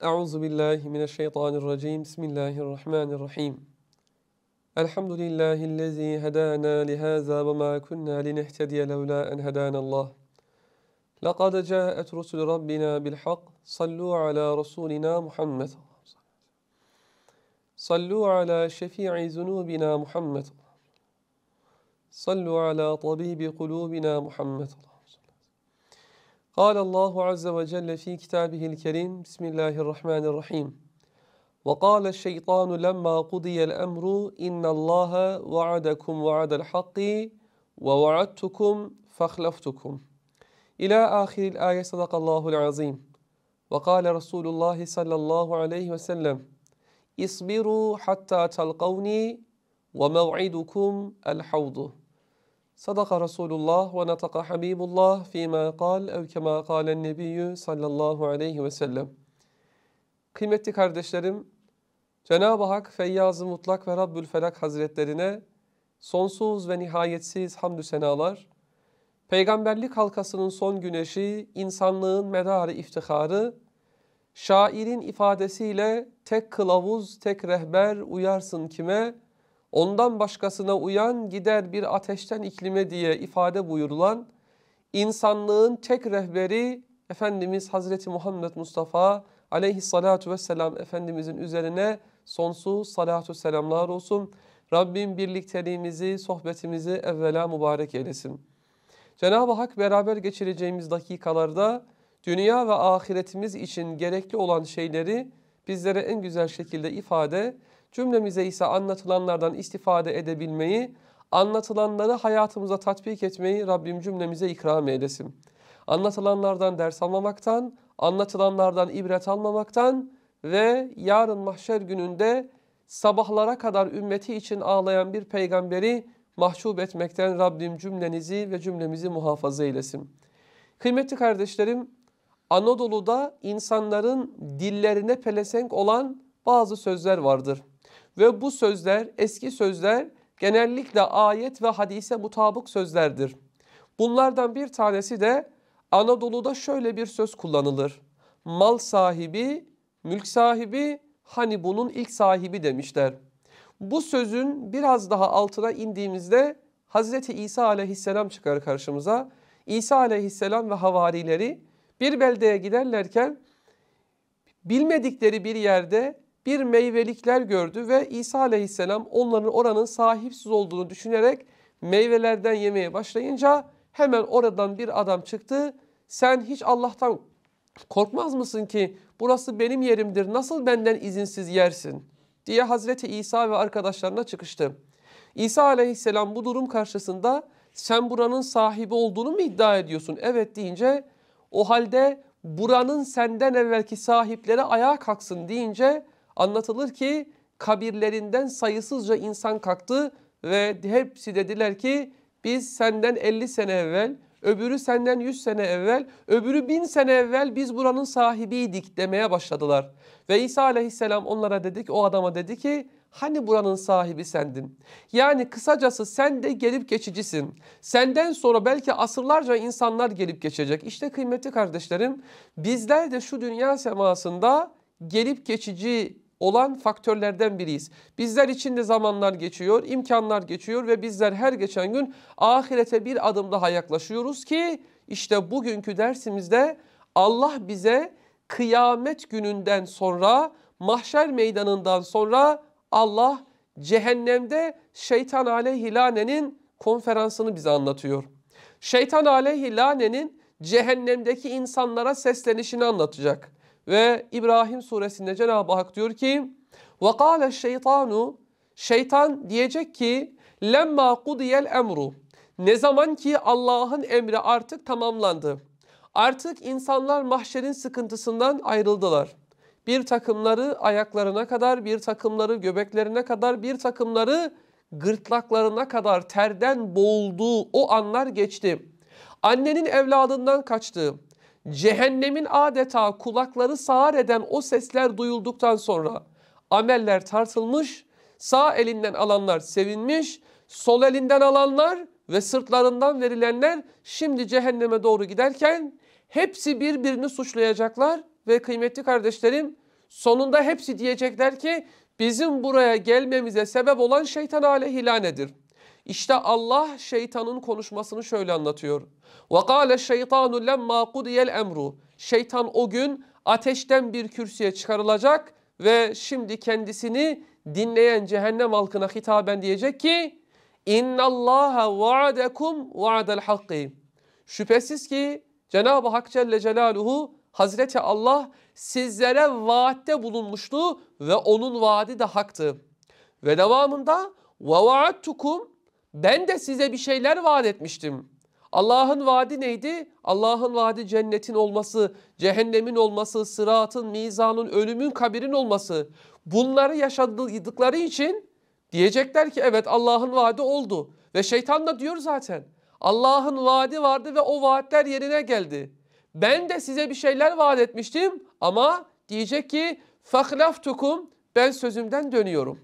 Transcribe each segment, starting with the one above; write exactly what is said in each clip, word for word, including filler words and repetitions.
Euzu billahi mineşşeytanirracim. Bismillahirrahmanirrahim. Elhamdülillahi'llezî hedâna lihâzâ ve mâ kunnâ linehtediye levlâ en hedânallah. Laqad câet rusul rabbina bil hak. Sallu ala rasulina Muhammed. Sallu ala şefî'i zunubina Muhammed. Sallu ala tabibi kulubina Muhammed. قال الله عز وجل في كتابه الكريم بسم الله الرحمن الرحيم وقال الشيطان لما قضي الأمر إن الله وعدكم وعد الحق ووعدتكم فاخلفتكم إلى آخر الآية. صدق الله العظيم. وقال رسول الله صلى الله عليه وسلم اصبروا حتى تلقوني وموعدكم الحوض. Sadaka Resulullah ve nataka Habibullah fîmâ kâl ev kemâ kâlen nebiyyü sallallahu aleyhi ve sellem. Kıymetli kardeşlerim, Cenab-ı Hak Feyyaz-ı Mutlak ve Rabbül Felak Hazretlerine sonsuz ve nihayetsiz hamdü senalar, peygamberlik halkasının son güneşi, insanlığın medarı iftiharı, şairin ifadesiyle tek kılavuz, tek rehber uyarsın kime, ondan başkasına uyan gider bir ateşten iklime diye ifade buyurulan insanlığın tek rehberi Efendimiz Hazreti Muhammed Mustafa aleyhissalatu vesselam Efendimizin üzerine sonsuz salatu selamlar olsun. Rabbim birlikteliğimizi, sohbetimizi evvela mübarek eylesin. Cenab-ı Hak beraber geçireceğimiz dakikalarda dünya ve ahiretimiz için gerekli olan şeyleri bizlere en güzel şekilde ifade, cümlemize ise anlatılanlardan istifade edebilmeyi, anlatılanları hayatımıza tatbik etmeyi Rabbim cümlemize ikram eylesin. Anlatılanlardan ders almamaktan, anlatılanlardan ibret almamaktan ve yarın mahşer gününde sabahlara kadar ümmeti için ağlayan bir peygamberi mahcup etmekten Rabbim cümlenizi ve cümlemizi muhafaza eylesin. Kıymetli kardeşlerim, Anadolu'da insanların dillerine pelesenk olan bazı sözler vardır. Ve bu sözler, eski sözler genellikle ayet ve hadise mutabık sözlerdir. Bunlardan bir tanesi de Anadolu'da şöyle bir söz kullanılır. Mal sahibi, mülk sahibi, hani bunun ilk sahibi demişler. Bu sözün biraz daha altına indiğimizde Hazreti İsa aleyhisselam çıkar karşımıza. İsa aleyhisselam ve havarileri bir beldeye giderlerken bilmedikleri bir yerde bir meyvelikler gördü ve İsa aleyhisselam onların oranın sahipsiz olduğunu düşünerek meyvelerden yemeye başlayınca hemen oradan bir adam çıktı. Sen hiç Allah'tan korkmaz mısın ki burası benim yerimdir, nasıl benden izinsiz yersin diye Hazreti İsa ve arkadaşlarına çıkıştı. İsa aleyhisselam bu durum karşısında sen buranın sahibi olduğunu mu iddia ediyorsun? Evet deyince o halde buranın senden evvelki sahipleri ayağa kalksın deyince anlatılır ki kabirlerinden sayısızca insan kalktı ve hepsi dediler ki biz senden elli sene evvel, öbürü senden yüz sene evvel, öbürü bin sene evvel biz buranın sahibiydik demeye başladılar. Ve İsa aleyhisselam onlara dedi ki, o adama dedi ki hani buranın sahibi sendin? Yani kısacası sen de gelip geçicisin. Senden sonra belki asırlarca insanlar gelip geçecek. İşte kıymetli kardeşlerim, bizler de şu dünya semasında gelip geçici olan faktörlerden biriyiz. Bizler için de zamanlar geçiyor, imkanlar geçiyor ve bizler her geçen gün ahirete bir adım daha yaklaşıyoruz ki işte bugünkü dersimizde Allah bize kıyamet gününden sonra, mahşer meydanından sonra Allah cehennemde şeytan aleyhi lanenin konferansını bize anlatıyor. Şeytan aleyhi lanenin cehennemdeki insanlara seslenişini anlatacak. Ve İbrahim suresinde Cenab-ı Hak diyor ki وَقَالَ الشَّيْطَانُ Şeytan diyecek ki لَمَّا قُدِيَ الْاَمْرُ Ne zaman ki Allah'ın emri artık tamamlandı. Artık insanlar mahşerin sıkıntısından ayrıldılar. Bir takımları ayaklarına kadar, bir takımları göbeklerine kadar, bir takımları gırtlaklarına kadar terden boğulduğu o anlar geçti. Annenin evladından kaçtığı, cehennemin adeta kulakları sağır eden o sesler duyulduktan sonra ameller tartılmış, sağ elinden alanlar sevinmiş, sol elinden alanlar ve sırtlarından verilenler şimdi cehenneme doğru giderken hepsi birbirini suçlayacaklar ve kıymetli kardeşlerim Sonunda hepsi diyecekler ki bizim buraya gelmemize sebep olan şeytan aleyhi lanedir. İşte Allah şeytanın konuşmasını şöyle anlatıyor. وَقَالَ الشَّيْطَانُ لَمَّا قُدِيَ الْاَمْرُ Şeytan o gün ateşten bir kürsüye çıkarılacak ve şimdi kendisini dinleyen cehennem halkına hitaben diyecek ki اِنَّ اللّٰهَ وَعَدَكُمْ وَعَدَ الْحَقِّ Şüphesiz ki Cenab-ı Hak Celle Celaluhu Hazreti Allah sizlere vaatte bulunmuştu ve onun vaadi de haktı. Ve devamında وَوَعَدْتُكُمْ Ben de size bir şeyler vaat etmiştim. Allah'ın vaadi neydi? Allah'ın vaadi cennetin olması, cehennemin olması, sıratın, mizanın, ölümün, kabirin olması. Bunları yaşadıkları için diyecekler ki evet Allah'ın vaadi oldu. Ve şeytan da diyor zaten. Allah'ın vaadi vardı ve o vaatler yerine geldi. Ben de size bir şeyler vaat etmiştim ama diyecek ki فَخْلَفْتُكُمْ Ben sözümden dönüyorum.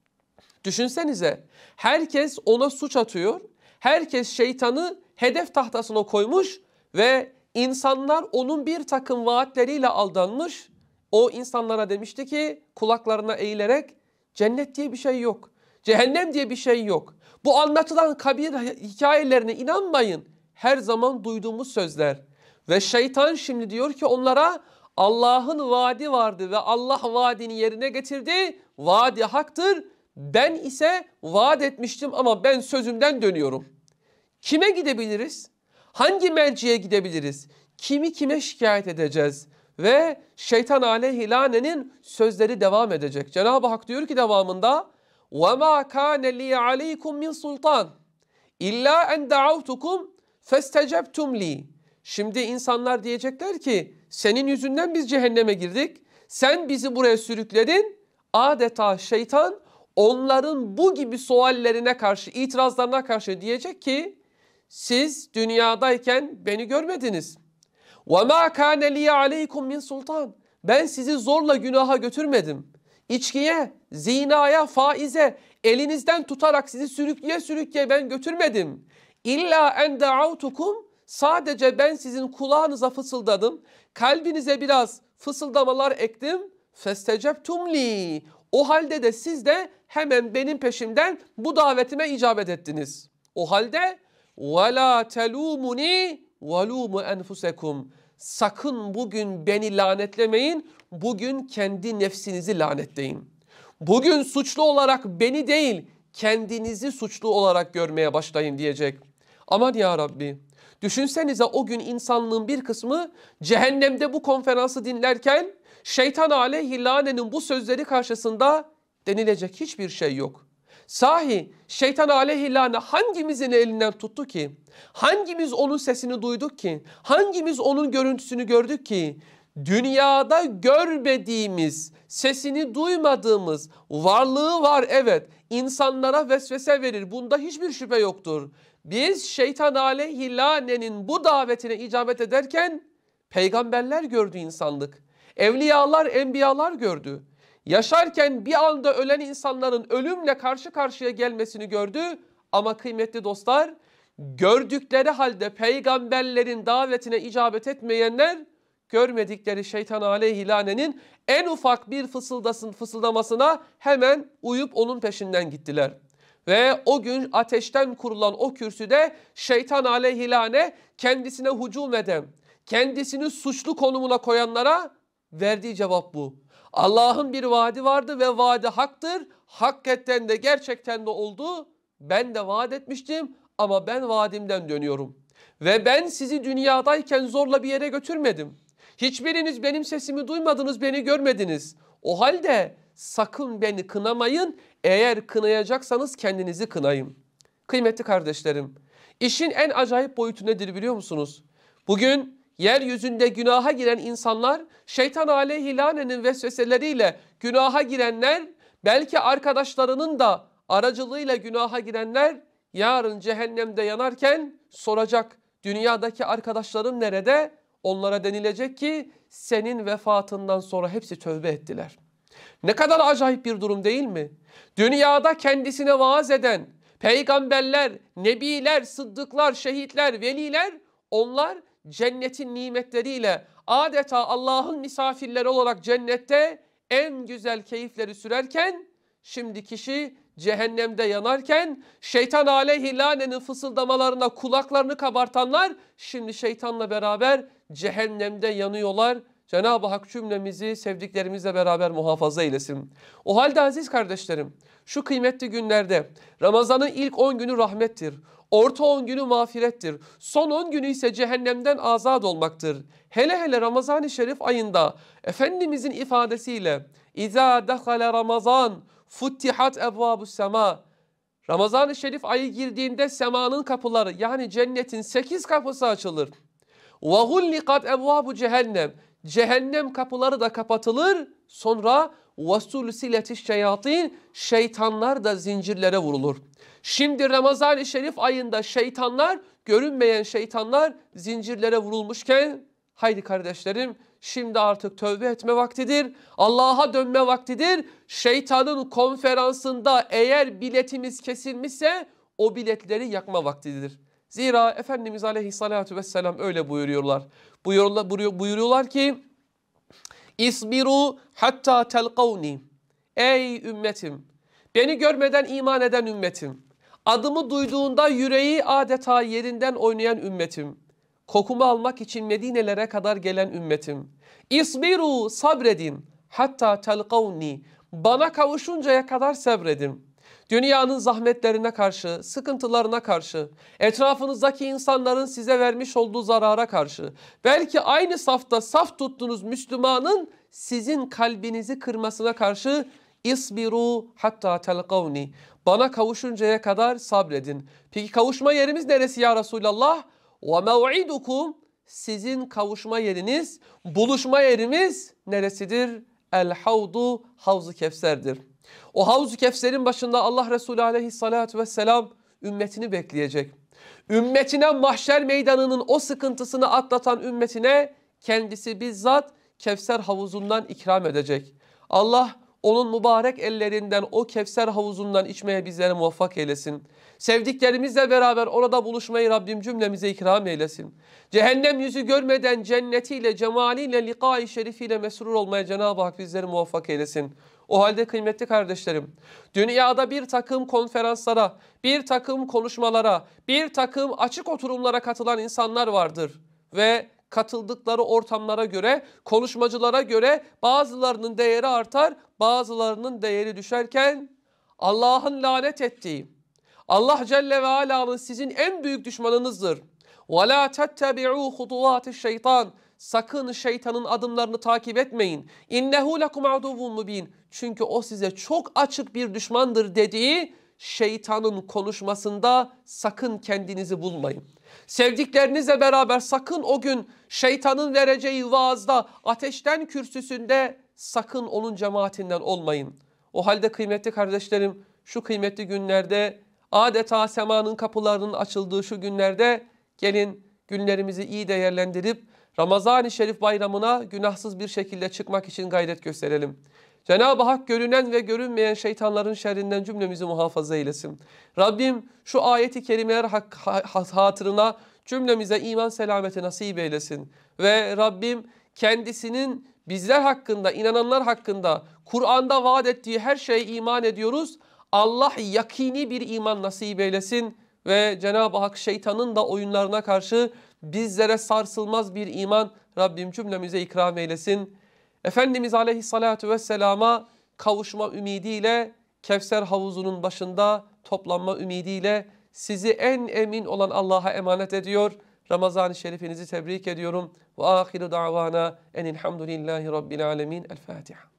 Düşünsenize herkes ona suç atıyor. Herkes şeytanı hedef tahtasına koymuş ve insanlar onun bir takım vaatleriyle aldanmış. O insanlara demişti ki kulaklarına eğilerek cennet diye bir şey yok. Cehennem diye bir şey yok. Bu anlatılan kabir hikayelerine inanmayın. Her zaman duyduğumuz sözler. Ve şeytan şimdi diyor ki onlara Allah'ın vaadi vardı ve Allah vaadini yerine getirdi. Vaadi haktır. Ben ise vaat etmiştim ama ben sözümden dönüyorum. Kime gidebiliriz? Hangi merciye gidebiliriz? Kimi kime şikayet edeceğiz? Ve şeytan aleyhi lanenin sözleri devam edecek. Cenab-ı Hak diyor ki devamında وَمَا كَانَ لِي عَلَيْكُمْ مِنْ سُلْطَانٍ اِلَّا اَنْ دَعَوْتُكُمْ فَاسْتَجَبْتُمْ لِي Şimdi insanlar diyecekler ki senin yüzünden biz cehenneme girdik. Sen bizi buraya sürükledin. Adeta şeytan onların bu gibi suallerine karşı, itirazlarına karşı diyecek ki siz dünyadayken beni görmediniz. وَمَا كَانَ لِيَ عَلَيْكُمْ مِنْ sultan. Ben sizi zorla günaha götürmedim. İçkiye, zinaya, faize elinizden tutarak sizi sürükleye sürükleye ben götürmedim. İlla en da'avtukum sadece ben sizin kulağınıza fısıldadım. Kalbinize biraz fısıldamalar ektim. Festecebtum li. O halde de siz de hemen benim peşimden bu davetime icabet ettiniz. O halde وَلَا تَلُومُنِي وَلُومُ أَنْفُسَكُمْ Sakın bugün beni lanetlemeyin, bugün kendi nefsinizi lanetleyin. Bugün suçlu olarak beni değil, kendinizi suçlu olarak görmeye başlayın diyecek. Aman ya Rabbi, düşünsenize o gün insanlığın bir kısmı cehennemde bu konferansı dinlerken şeytan aleyhi lanenin bu sözleri karşısında denilecek hiçbir şey yok. Sahi şeytan aleyhi lane hangimizin elinden tuttu ki? Hangimiz onun sesini duyduk ki? Hangimiz onun görüntüsünü gördük ki? Dünyada görmediğimiz, sesini duymadığımız, varlığı var evet, insanlara vesvese verir. Bunda hiçbir şüphe yoktur. Biz şeytan aleyhi lanenin bu davetine icabet ederken peygamberler gördü insanlık. Evliyalar, enbiyalar gördü. Yaşarken bir anda ölen insanların ölümle karşı karşıya gelmesini gördü. Ama kıymetli dostlar, gördükleri halde peygamberlerin davetine icabet etmeyenler, görmedikleri şeytan aleyhi lanenin en ufak bir fısıldasın fısıldamasına hemen uyup onun peşinden gittiler. Ve o gün ateşten kurulan o kürsüde şeytan aleyhi lane kendisine hücum eden, kendisini suçlu konumuna koyanlara verdiği cevap bu. Allah'ın bir vaadi vardı ve vaadi haktır. Hakikaten de gerçekten de oldu. Ben de vaat etmiştim ama ben vaadimden dönüyorum. Ve ben sizi dünyadayken zorla bir yere götürmedim. Hiçbiriniz benim sesimi duymadınız, beni görmediniz. O halde sakın beni kınamayın. Eğer kınayacaksanız kendinizi kınayın. Kıymetli kardeşlerim, işin en acayip boyutu nedir biliyor musunuz? Bugün yeryüzünde günaha giren insanlar, şeytan aleyhi lanenin vesveseleriyle günaha girenler, belki arkadaşlarının da aracılığıyla günaha girenler, yarın cehennemde yanarken soracak, dünyadaki arkadaşlarım nerede? Onlara denilecek ki senin vefatından sonra hepsi tövbe ettiler. Ne kadar acayip bir durum değil mi? Dünyada kendisine vaaz eden peygamberler, nebiler, sıddıklar, şehitler, veliler, onlar cennetin nimetleriyle adeta Allah'ın misafirleri olarak cennette en güzel keyifleri sürerken, şimdi kişi cehennemde yanarken, şeytan aleyhi lanenin fısıldamalarına kulaklarını kabartanlar, şimdi şeytanla beraber cehennemde yanıyorlar. Cenab-ı Hak cümlemizi sevdiklerimizle beraber muhafaza eylesin. O halde aziz kardeşlerim, şu kıymetli günlerde Ramazan'ın ilk on günü rahmettir. Orta on günü mağfirettir. Son on günü ise cehennemden azat olmaktır. Hele hele Ramazan-ı Şerif ayında Efendimizin ifadesiyle İzâ dehale Ramazan futtihat ebvâbus semâ. Ramazan-ı Şerif ayı girdiğinde semanın kapıları yani cennetin sekiz kapısı açılır. Ve gullikat ebvâbu cehennem. Cehennem kapıları da kapatılır. Sonra وَسُلْسِلَةِ şeyatin, şeytanlar da zincirlere vurulur. Şimdi Ramazan-ı Şerif ayında şeytanlar, görünmeyen şeytanlar zincirlere vurulmuşken, haydi kardeşlerim, şimdi artık tövbe etme vaktidir. Allah'a dönme vaktidir. Şeytanın konferansında eğer biletimiz kesilmişse o biletleri yakma vaktidir. Zira Efendimiz Aleyhisselatü Vesselam öyle buyuruyorlar. Buyuruyorlar, buyuruyorlar ki İsbiru hatta telkavni. Ey ümmetim, beni görmeden iman eden ümmetim, adımı duyduğunda yüreği adeta yerinden oynayan ümmetim, kokumu almak için Medine'lere kadar gelen ümmetim. İsbiru, sabredin hatta telkavni. Bana kavuşuncaya kadar sabredin. Dünyanın zahmetlerine karşı, sıkıntılarına karşı, etrafınızdaki insanların size vermiş olduğu zarara karşı, belki aynı safta saf tuttuğunuz Müslümanın sizin kalbinizi kırmasına karşı isbiru hatta telkavni. Bana kavuşuncaya kadar sabredin. Peki kavuşma yerimiz neresi ya Resulallah? Ve mev'idukum, sizin kavuşma yeriniz, buluşma yerimiz neresidir? El havdu, Havz-ı Kevser'dir. O Havz-ı Kevser'in başında Allah Resulü Aleyhisselatü Vesselam ümmetini bekleyecek. Ümmetine mahşer meydanının o sıkıntısını atlatan ümmetine kendisi bizzat Kevser havuzundan ikram edecek. Allah onun mübarek ellerinden o Kevser havuzundan içmeye bizleri muvaffak eylesin. Sevdiklerimizle beraber orada buluşmayı Rabbim cümlemize ikram eylesin. Cehennem yüzü görmeden cennetiyle, cemaliyle, liqa-i şerifiyle mesrur olmaya Cenab-ı Hak bizleri muvaffak eylesin. O halde kıymetli kardeşlerim, dünyada bir takım konferanslara, bir takım konuşmalara, bir takım açık oturumlara katılan insanlar vardır. Ve katıldıkları ortamlara göre, konuşmacılara göre bazılarının değeri artar, bazılarının değeri düşerken Allah'ın lanet ettiği, Allah Celle ve Ala'nın sizin en büyük düşmanınızdır. وَلَا تَتَّبِعُوا خُطُوَاتِ الشَّيْطَانِ. Sakın şeytanın adımlarını takip etmeyin. İnnehu lekum aduvun mubin. Çünkü o size çok açık bir düşmandır dediği şeytanın konuşmasında sakın kendinizi bulmayın. Sevdiklerinizle beraber sakın o gün şeytanın vereceği vaazda, ateşten kürsüsünde sakın onun cemaatinden olmayın. O halde kıymetli kardeşlerim, şu kıymetli günlerde, adeta semanın kapılarının açıldığı şu günlerde gelin günlerimizi iyi değerlendirip Ramazan-ı Şerif bayramına günahsız bir şekilde çıkmak için gayret gösterelim. Cenab-ı Hak görünen ve görünmeyen şeytanların şerrinden cümlemizi muhafaza eylesin. Rabbim şu ayeti kerimeler hatırına cümlemize iman selameti nasip eylesin. Ve Rabbim kendisinin bizler hakkında, inananlar hakkında Kur'an'da vaat ettiği her şeye iman ediyoruz. Allah yakini bir iman nasip eylesin ve Cenab-ı Hak şeytanın da oyunlarına karşı bizlere sarsılmaz bir iman Rabbim cümlemize ikram eylesin. Efendimiz Aleyhisselatü Vesselam'a kavuşma ümidiyle, Kevser havuzunun başında toplanma ümidiyle sizi en emin olan Allah'a emanet ediyor. Ramazan-ı Şerifinizi tebrik ediyorum. Ve ahiru da'vana enilhamdülillahi rabbil alemin. El Fatiha.